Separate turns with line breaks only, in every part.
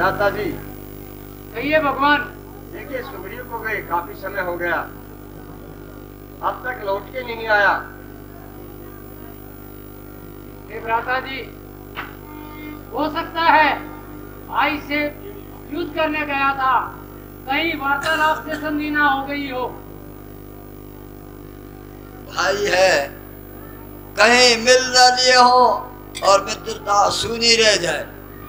भ्राता जी।
कहिए भगवान।
देखिए सुग्रीव को गए काफी समय हो गया, अब तक लौट के नहीं आया।
हे भ्राता जी, हो सकता है भाई से युद्ध करने गया था, कहीं वार्तालाप से संधि ना हो गई हो।
भाई है, कहीं मिल न लिए हो और मित्रता सुनी रह जाए।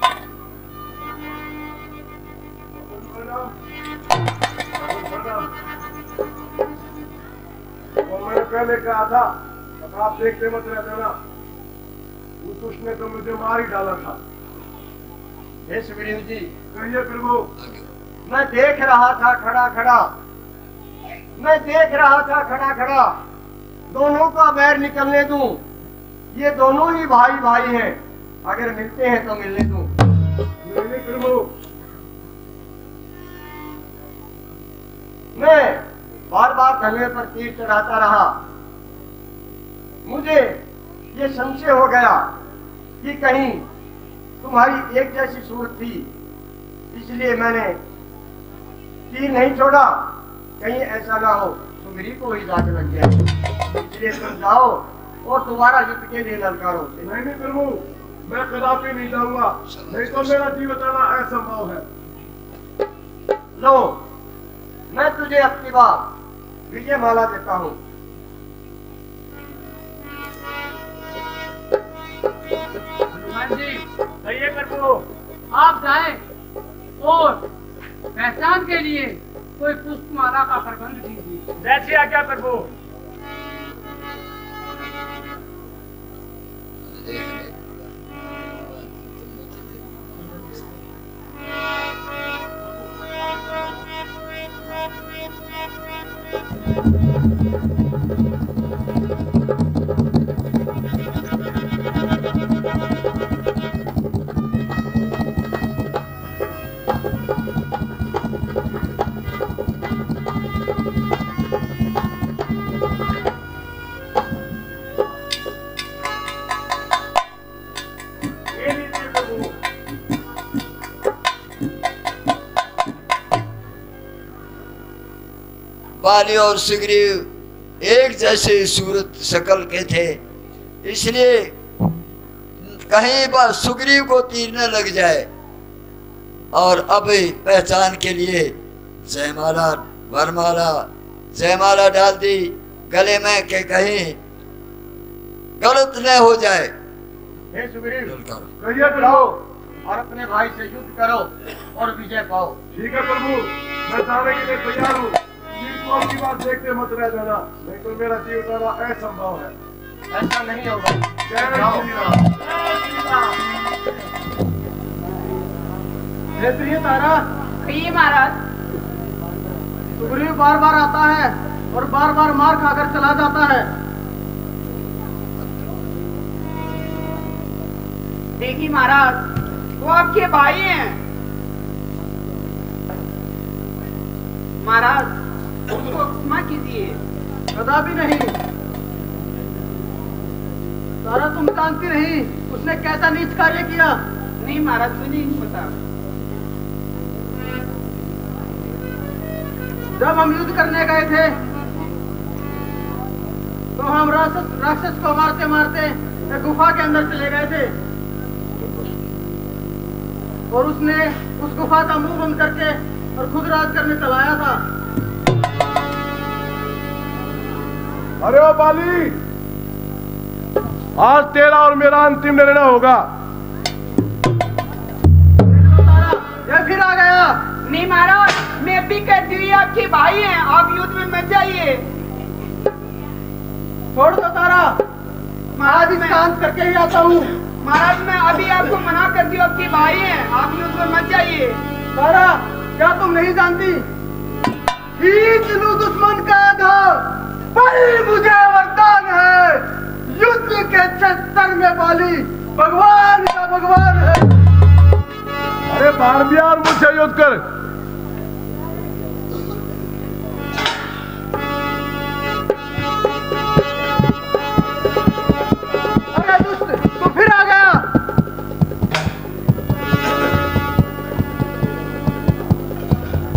मैंने पहले कहा था आप देखते मत रह जाना, उसने तो मुझे मार ही डाला था।
हे सुग्रीव जी।
कहिए प्रभु।
मैं देख रहा था खड़ा खड़ा, मैं देख रहा था खड़ा खड़ा, दोनों का बैर निकलने दूं। ये दोनों ही भाई भाई हैं, अगर मिलते हैं तो मिलने दूं।
नहीं प्रभु।
मैं बार बार धनुए पर तीर चढ़ाता रहा, मुझे ये संशय हो गया कि कहीं तुम्हारी एक जैसी सूरत थी, इसलिए मैंने तीर नहीं छोड़ा, कहीं ऐसा ना हो सुग्रीव को ही दाग लग गया। इसलिए तुम जाओ और दोबारा युद्ध के लिए ललकारो।
नहीं प्रभु, मैं कदापि नहीं जाऊंगा, नहीं तो मेरा जीवन बचाना असंभव है।
लो, मैं तुझे अपनी बात विजय माला देता हूँ।
हनुमान जी, कहिए प्रभु। आप जाएं और पहचान के लिए कोई पुष्पमाला का प्रबंध कीजिए। जैसी आज्ञा प्रभु।
बाली और सुग्रीव एक जैसे सूरत शकल के थे, इसलिए कहीं पर सुग्रीव को तीर न लग जाए। और अब पहचान के लिए जयमाला वरमाला जयमाला डाल दी गले में के कहीं गलत न हो जाए।
हे सुग्रीव,
कहिए प्रभु।
और अपने भाई से युद्ध करो और विजय पाओ।
ठीक है प्रभु, मैं जाने के लिए तैयार हूँ। की बात देखते मत रह जाना, नहीं तो मेरा जीव बचाना असंभव है।
ऐसा नहीं होगा।
जय श्री राम।
हे प्रिय तारा।
कहिए महाराज।
सुग्रीव बार बार आता है और बार बार मार खाकर चला जाता है।
देखिए महाराज, वो आपके भाई हैं। महाराज, उसको क्षमा कीजिए।
कदापि नहीं। तारा, तुम जानती नहीं उसने कैसा नीच कार्य किया।
नहीं महाराज, मुझे नहीं पता।
जब हम युद्ध करने गए थे तो हम राक्षस को मारते मारते एक गुफा के अंदर चले गए थे और उसने उस गुफा का मुंह बंद करके और खुद राज करने चलाया था।
अरे ओ बाली, आज तेरा और मेरा अंतिम निर्णय होगा।
ये फिर आ गया।
नहीं महाराज, मैं भी कहती हुई आपके भाई हैं, आप युद्ध में मत जाइए।
छोड़ दो तारा, महाराज इस शांत करके ही आता हूँ।
महाराज, मैं अभी आपको मना करती हूँ, आपके भाई हैं, आप युद्ध में मत जाइए।
तारा, क्या तुम नहीं जानती? खींच लूं दुश्मन का आधार, पर मुझे वरदान है, युद्ध के क्षेत्र में बाली भगवान का भगवान है।
अरे बारबियार, मुझसे युद्ध कर।
अरे दुष्ट, तू फिर आ गया।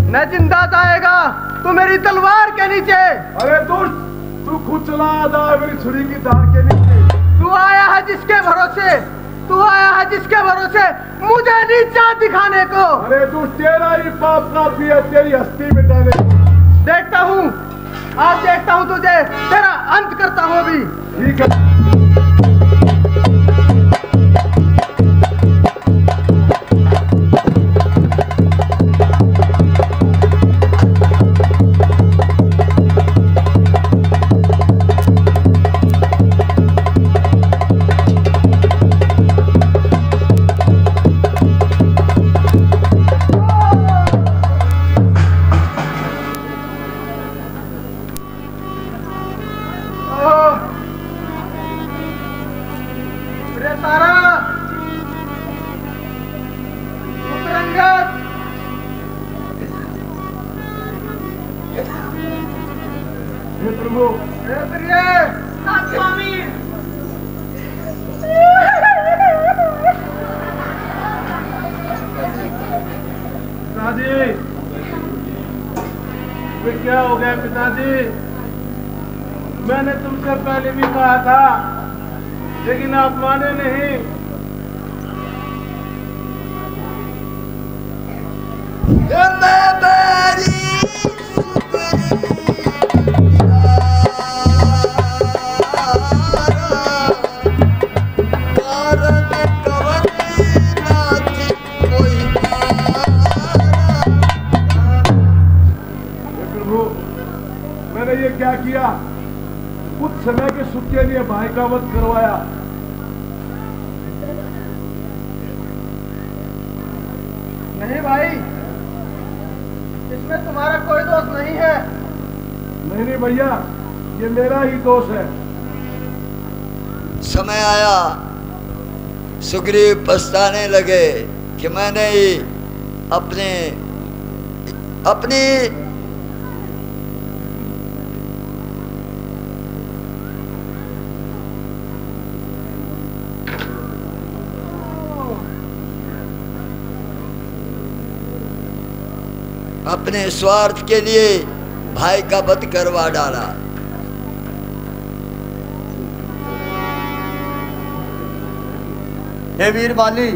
न जिंदा जाएगा तू मेरी तलवार के नीचे।
अरे दुष्ट, तू खुद चला जा मेरी छुरी की धार के नीचे।
तू आया है जिसके भरोसे, तू आया है जिसके भरोसे मुझे नीचा दिखाने को।
अरे दुष्ट, तेरा ही पाप काफी है तेरी हस्ती मिटाने को।
देखता हूँ, आज देखता हूँ तुझे, तेरा अंत करता हूँ अभी।
ठीक है।
क्या हो गया पिताजी? मैंने तुमसे पहले भी कहा था, लेकिन आप माने नहीं।
मैंने ये क्या किया? कुछ समय के सुख के लिए भाई का वध करवाया।
नहीं भाई, इसमें तुम्हारा कोई दोष नहीं है।
नहीं भैया, ये मेरा ही दोष है।
समय आया, सुग्रीव पछताने लगे कि मैंने ही अपनी अपने स्वार्थ के लिए भाई का वध करवा डाला।
हे वीर बाली,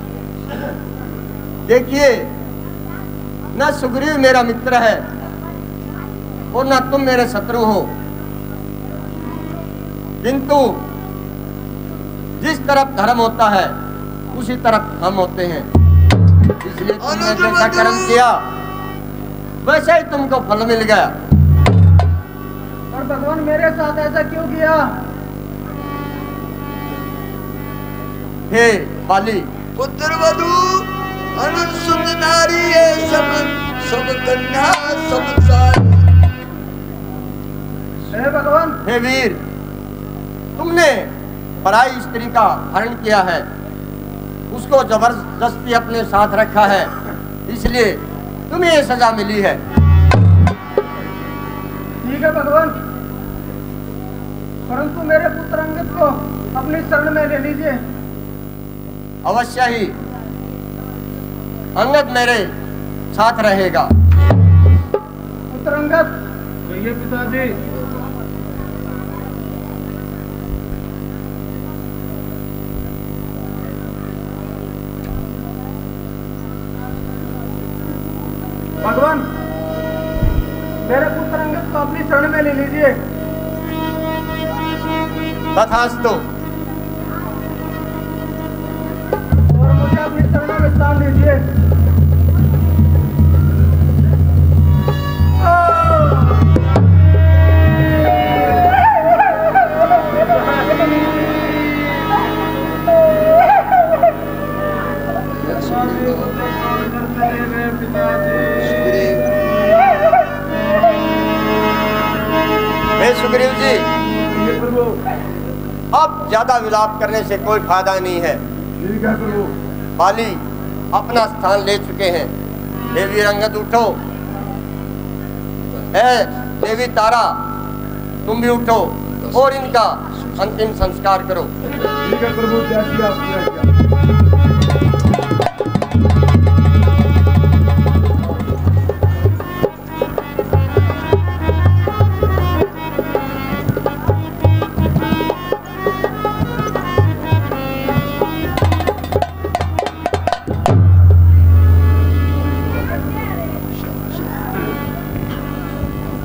देखिए, न सुग्रीव मेरा मित्र है और न तुम मेरे शत्रु हो, किंतु जिस तरफ धर्म होता है उसी तरफ हम होते हैं। इसलिए तुमने जैसा कर्म किया वैसे ही तुमको फल मिल गया। और भगवान मेरे साथ ऐसा क्यों किया? हे बाली,
पुत्र वधू अनंत सुंदर नारी है, सब कन्या सब सारी।
हे भगवान, हे वीर, तुमने पराई स्त्री का हरण किया है, उसको जबरदस्ती अपने साथ रखा है, इसलिए तुम्हें ये सजा मिली है। ठीक है भगवान, परंतु मेरे पुत्र अंगद को अपनी शरण में ले लीजिए। अवश्य ही, अंगद मेरे साथ रहेगा। पुत्र अंगद,
कहिए पिताजी।
भगवान, मेरे पुत्र अंगद को अपनी शरण में ले लीजिए। तथास्तु। और मुझे अपनी शरण में स्थान दीजिए। सुग्रीव जी, अब ज्यादा विलाप करने से कोई फायदा नहीं है।
ठीक है प्रभु।
बाली अपना स्थान ले चुके हैं। देवी अंगद उठो। देवी तारा, तुम भी उठो और इनका अंतिम संस्कार करो।
ठीक है प्रभु, जैसी आपकी आज्ञा।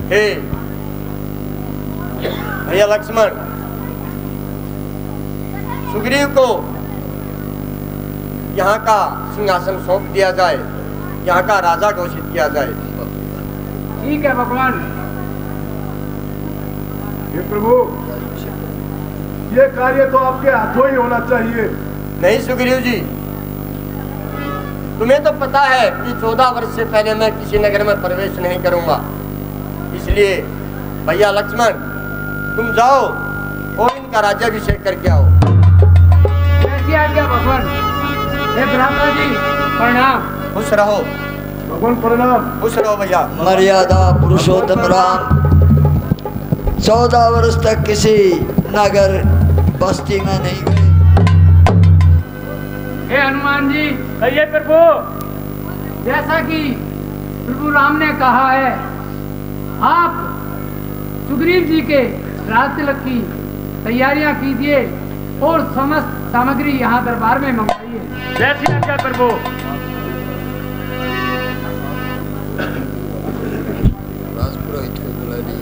हे भैया लक्ष्मण, सुग्रीव को यहाँ का सिंहासन सौंप दिया जाए, यहाँ का राजा घोषित किया जाए।
ठीक है भगवान।
हे प्रभु, ये कार्य तो आपके हाथों ही होना चाहिए।
नहीं सुग्रीव जी, तुम्हें तो पता है कि 14 वर्ष से पहले मैं किसी नगर में प्रवेश नहीं करूंगा। इसलिए भैया लक्ष्मण, तुम जाओ और इनका राज्याभिषेक करके आओ।
कैसी आज्ञा भगवान। हे भ्राता जी प्रणाम।
खुश रहो
भगवान, प्रणाम।
खुश रहो भैया।
मर्यादा पुरुषोत्तम राम 14 वर्ष तक किसी नगर बस्ती में नहीं गए।
हे हनुमान जी।
कहिए प्रभु।
जैसा कि प्रभु राम ने कहा है, आप सुग्रीव जी के राज तिलक की तैयारियां कीजिए और समस्त सामग्री यहाँ दरबार में मंगवाइए।
जैसी आज्ञा प्रभु।
राजपुरोहित को बुला लिया।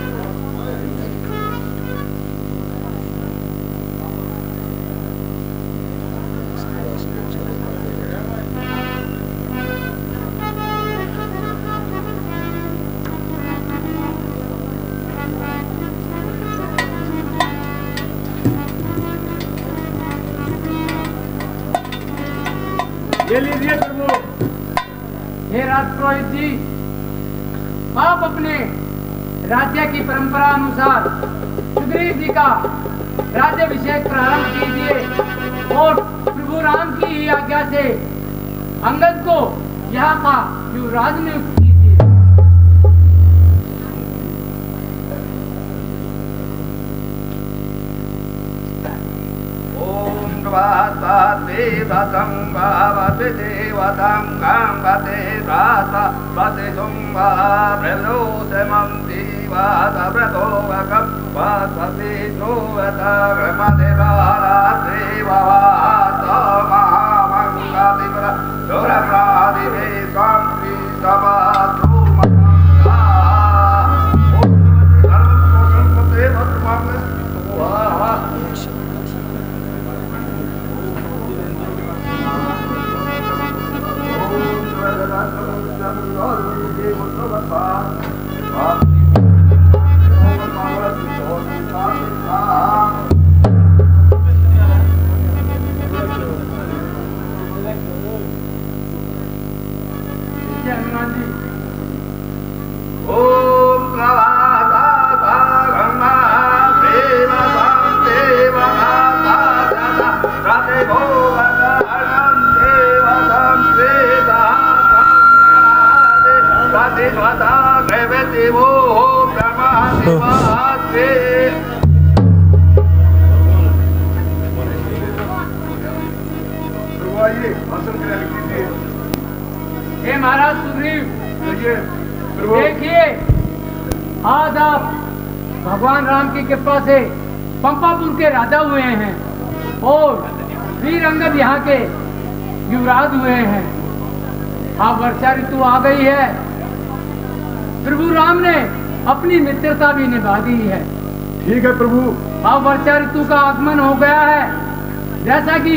ये लीजिए प्रभु।
हे राजपुरोहित जी, आप अपने राज्य की परंपरा अनुसार सुग्रीव जी का राज्याभिषेक प्रारंभ कीजिए और प्रभु राम की ही आज्ञा से अंगद को यहाँ का युवराज नियुक्त कीजिए। हे महाराज सुग्रीव, देखिए आज आप भगवान राम की कृपा से पंपापुर के राजा हुए हैं और वीर अंगद यहाँ के युवराज हुए हैं। अब वर्षा ऋतु आ गई है, प्रभु राम ने अपनी मित्रता भी निभा दी है।
ठीक है प्रभु।
अब वर्षा ऋतु का आगमन हो गया है। जैसा कि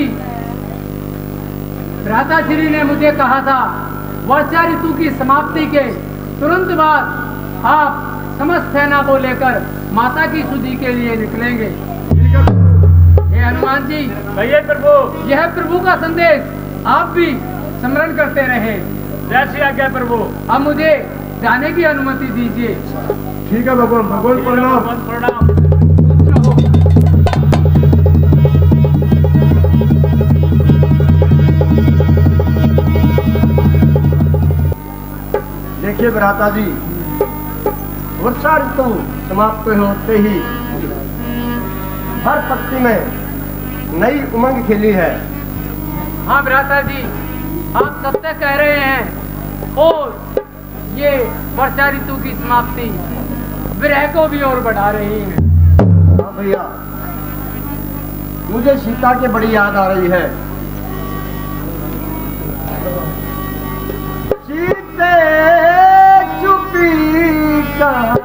भ्राता श्री ने मुझे कहा था, वर्षा ऋतु की समाप्ति के तुरंत बाद आप समस्त सेना को लेकर माता की शुद्धि के लिए निकलेंगे।
ठीक है प्रभु।
हे हनुमान जी,
कहिए प्रभु।
यह प्रभु का संदेश आप भी स्मरण करते रहे।
जैसी आज्ञा प्रभु।
अब मुझे जाने की अनुमति दीजिए।
ठीक है भगवान। भगवान प्रणाम।
प्रणाम।
देखिए भ्राता जी, वर्षा ऋतु समाप्त होते ही हर पत्ती में नई उमंग खिली है।
हाँ भ्राता जी, आप सत्य कह रहे हैं और ये वर्षा ऋतु की समाप्ति विरह को भी और बढ़ा रही है।
हाँ भैया, मुझे सीता की बड़ी याद आ रही है। सीते चुपी का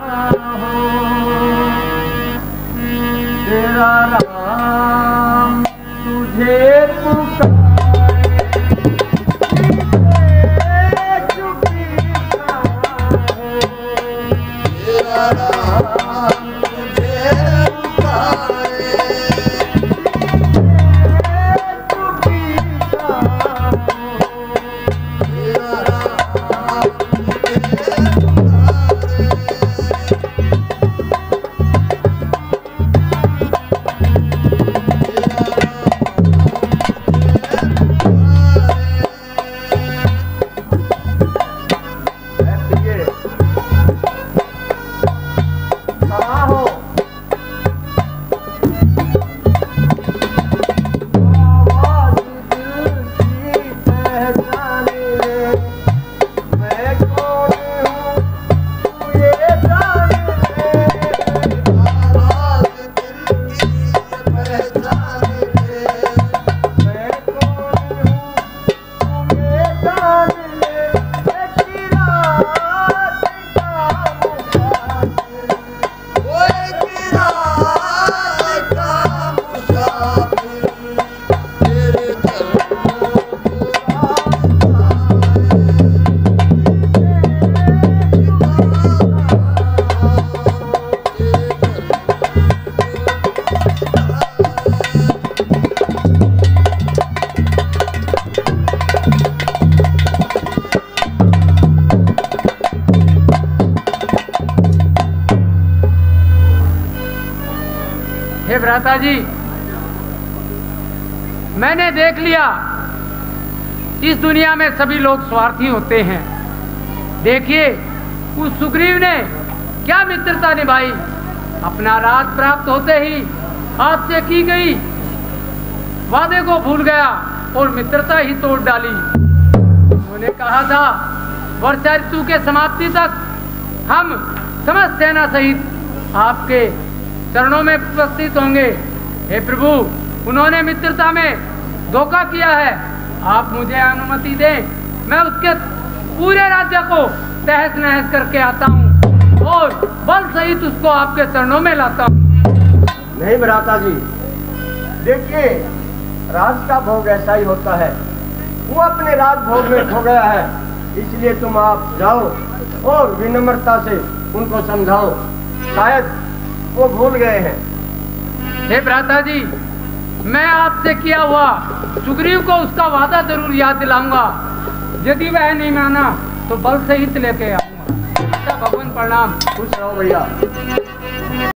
भ्राता जी, मैंने देख लिया इस दुनिया में सभी लोग स्वार्थी होते हैं। देखिए उस सुग्रीव ने क्या मित्रता निभाई, अपना राज प्राप्त होते ही आपसे की गई वादे को भूल गया और मित्रता ही तोड़ डाली। उन्होंने कहा था वर्षा ऋतु के समाप्ति तक हम समस्त सेना सहित आपके चरणों में उपस्थित होंगे। हे प्रभु, उन्होंने मित्रता में धोखा किया है, आप मुझे अनुमति दें, मैं उसके पूरे राज्य को तहस नहस करके आता हूँ और बल सहित उसको आपके चरणों में लाता हूँ।
नहीं भ्राता जी, देखिए राज का भोग ऐसा ही होता है, वो अपने राज भोग में खो गया है, इसलिए तुम आप जाओ और विनम्रता से उनको समझाओ, शायद वो भूल गए हैं।
हे भ्राता जी, मैं आपसे किया हुआ सुग्रीव को उसका वादा जरूर याद दिलाऊंगा। यदि वह नहीं माना तो बल सहित लेके आऊंगा। भगवान प्रणाम।
खुश रहो भैया।